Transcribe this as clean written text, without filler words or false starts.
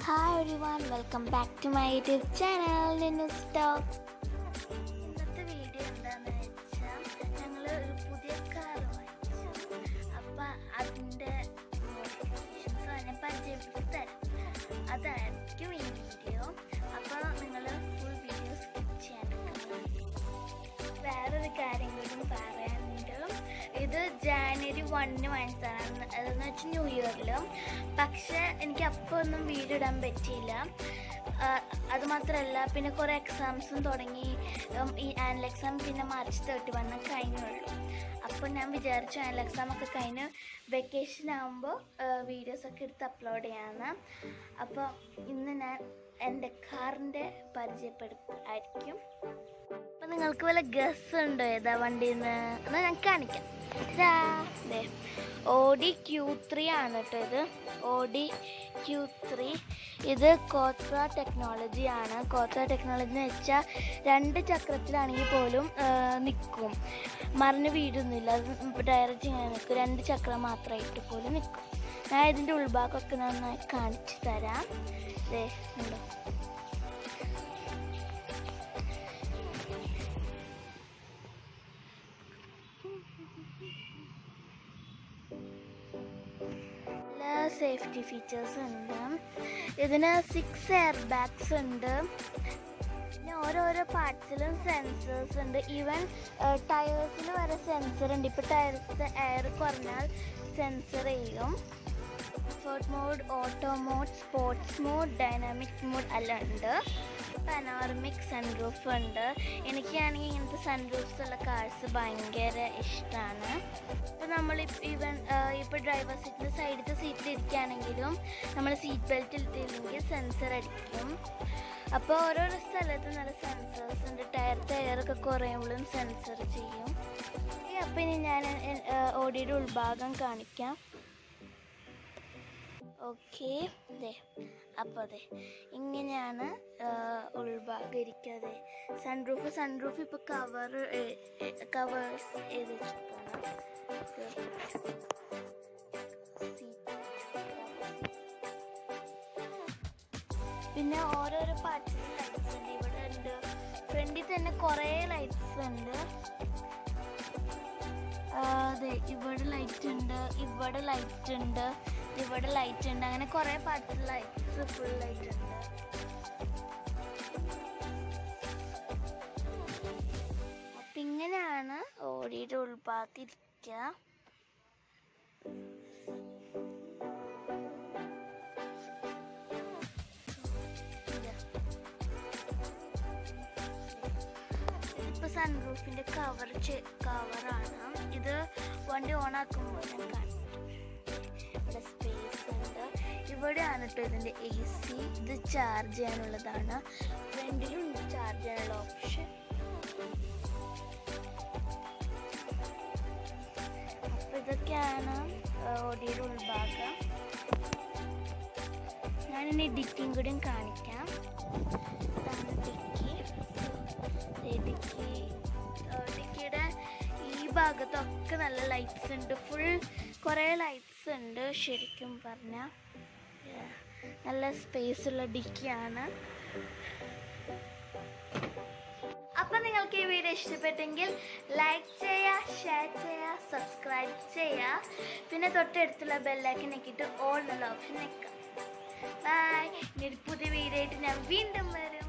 Hi everyone, welcome back to my YouTube channel, Linus Talks. ഇന്നത്തെ video എന്താണെന്ന് വെച്ചാൽ ഞങ്ങൾ ഒരു പുതിയ കാർ വാങ്ങിച്ചു. അപ്പം അതിൻ്റെ മോഡിഫിക്കേഷൻസ് ഞാൻ പരിചയപ്പെടുത്തി തരാം. അതായിരിക്കും ഈ വീഡിയോ. അപ്പോൾ നിങ്ങൾ ഫുൾ വീഡിയോ സ്കിപ്പ് ചെയ്യാൻ. വേറൊരു കാര്യം കൂടി പറയാനുണ്ട്. ഇത് ജാനുവരി 1 വാങ്ങിച്ചതാണ്. അതെന്ന് വെച്ചാൽ ന്യൂ ഇയറിലും. പക്ഷെ എനിക്ക് അപ്പോൾ ഒന്നും വീഡിയോ ഇടാൻ പറ്റിയില്ല. അതുമാത്രമല്ല, പിന്നെ കുറേ എക്സാംസും തുടങ്ങി. ഈ ആനുവൽ എക്സാം പിന്നെ March 31 കഴിഞ്ഞുള്ളൂ. അപ്പോൾ ഞാൻ വിചാരിച്ചു ആനുവൽ എക്സാം ഒക്കെ കഴിഞ്ഞ് വെക്കേഷൻ ആകുമ്പോൾ വീഡിയോസൊക്കെ എടുത്ത് അപ്ലോഡ് ചെയ്യാമെന്ന്. അപ്പോൾ ഇന്ന് ഞാൻ എൻ്റെ കാറിൻ്റെ പരിചയപ്പെടുത്തായിരിക്കും. അപ്പം നിങ്ങൾക്ക് വല്ല ഗസ് ഉണ്ടോ ഏതാ വണ്ടിന്ന് എന്നാൽ ഞാൻ കാണിക്കാം. അതെ, Audi Q3 ആണ് കേട്ടോ. ഇത് Audi Q3. ഇത് കോത്ര ടെക്നോളജി ആണ്. കോത്ര ടെക്നോളജി എന്ന് വെച്ചാൽ 2 ചക്രത്തിലാണെങ്കിൽ പോലും നിൽക്കും, മറിഞ്ഞ് വീഴൊന്നുമില്ല. അത് ഡയറക്റ്റ് ഇങ്ങനെ നിൽക്കും. 2 ചക്രം മാത്രമായിട്ട് പോലും നിൽക്കും. ഞാൻ ഇതിൻ്റെ ഉൾഭാഗമൊക്കെ നന്നായി കാണിച്ചു തരാം. അതെ, ഉണ്ടോ? സേഫ്റ്റി ഫീച്ചേഴ്സ് ഉണ്ട്. ഇതിന് 6 എയർ ബാഗ്സ് ഉണ്ട്. പിന്നെ ഓരോരോ പാർട്സിലും സെൻസേഴ്സ് ഉണ്ട്. ഈവൻ ടയേഴ്സിൽ വരെ സെൻസർ ഉണ്ട്. ഇപ്പോൾ ടയർസ് എയർ കുറഞ്ഞാൽ സെൻസർ ചെയ്യും. Comfort mode, auto mode, sports mode, dynamic mode എല്ലാം ഉണ്ട്. പനോറമിക് സൺറൂഫ് ഉണ്ട്. എനിക്കാണെങ്കിൽ ഇങ്ങനത്തെ സൺറൂഫ്സ് ഉള്ള കാർസ് ഭയങ്കര ഇഷ്ടമാണ്. ഇപ്പോൾ നമ്മൾ ഇപ്പോൾ ഡ്രൈവർ സീറ്റിൻ്റെ സൈഡിലത്തെ സീറ്റിലിരിക്കുകയാണെങ്കിലും നമ്മൾ സീറ്റ് ബെൽറ്റ് ഇട്ടില്ലെങ്കിൽ സെൻസർ അടിക്കും. അപ്പോൾ ഓരോരോ സ്ഥലത്ത് നല്ല സെൻസേഴ്സ് ഉണ്ട്. ടയറൊക്കെ കുറയുമ്പോഴും സെൻസർ ചെയ്യും. അപ്പോൾ ഇനി ഞാൻ ഓഡിയുടെ ഉൾഭാഗം കാണിക്കാം. ഓക്കെ, അതെ. അപ്പോൾ അതെ, ഇങ്ങനെയാണ് ഉൾഭാഗം ഇരിക്കാതെ. സൺറൂഫ് ഇപ്പോൾ കവർ ചെയ്ത് വെച്ചിട്ടാണ്. പിന്നെ ഓരോരോ പാർട്സിലും ലൈറ്റ്സ് ഉണ്ട്. ഇവിടെ ഉണ്ട്, ഫ്രണ്ടിൽ തന്നെ കുറേ ലൈറ്റ്സ് ഉണ്ട്. അതെ, ഇവിടെ ലൈറ്റ് ഉണ്ട്, ഇവിടെ ലൈറ്റ് ഉണ്ട്, ഇവിടെ ലൈറ്റ് ഉണ്ട്. അങ്ങനെ കുറേ പാർട്സിൽ ലൈറ്റ്സ്, ഫുൾ ലൈറ്റ് ഉണ്ട്. അപ്പം ഇങ്ങനെയാണ് ഓഡിയുടെ ഉൾഭാഗത്തിരിക്കുക. ഇതിപ്പോൾ സൺറൂഫിൻ്റെ കവറാണ്. ഇത് വണ്ടി ഓൺ ആക്കുമ്പോൾ ഞാൻ കാണിക്കും. ഇവിടെ സ്പേസ് ഉണ്ട്. ഇവിടെയാണ് കേട്ടോ ഇതിൻ്റെ AC. ഇത് ചാർജ് ചെയ്യാനുള്ളതാണ്. ഫ്രണ്ടിലും ചാർജ് ചെയ്യാനുള്ള ഓപ്ഷൻ. അപ്പോൾ ഇതൊക്കെയാണ് ഓഡിയുടെ ഉൾഭാഗം. ഞാനിനി ഡിക്കിയും കൂടിയും കാണിക്കാം. ഇതാണ് ഡിക്കിയുടെ ഈ ഭാഗത്തൊക്കെ നല്ല ലൈറ്റ്സ് ഉണ്ട്. ഫുൾ കുറേ ലൈറ്റ്സ് ഉണ്ട്. ശരിക്കും പറഞ്ഞാൽ നല്ല സ്പേസ് ഉള്ള ഡിക്കിയാണ്. അപ്പം നിങ്ങൾക്ക് ഈ വീഡിയോ ഇഷ്ടപ്പെട്ടെങ്കിൽ ലൈക്ക് ചെയ്യുക, ഷെയർ ചെയ്യുക, സബ്സ്ക്രൈബ് ചെയ്യുക. പിന്നെ തൊട്ടടുത്തുള്ള ബെല്ലൈക്കൻ ഞെക്കിയിട്ട് ഓൾ എന്നുള്ള ഓപ്ഷൻ നിൽക്കാം. ബൈ. ഇനി ഒരു പുതിയ വീഡിയോ ആയിട്ട് ഞാൻ വീണ്ടും വരും.